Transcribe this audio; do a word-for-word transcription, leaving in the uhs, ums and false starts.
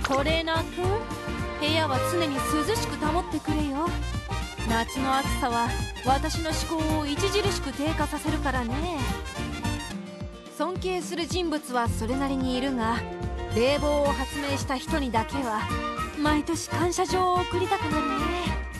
トレーナーくん、部屋は常に涼しく保ってくれよ。夏の暑さは私の思考を著しく低下させるからね。尊敬する人物はそれなりにいるが、冷房を発明した人にだけは毎年感謝状を送りたくなるね。